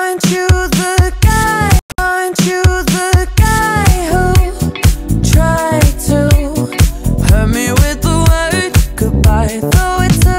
Aren't you the guy? Aren't you the guy who tried to hurt me with the word goodbye? Though it's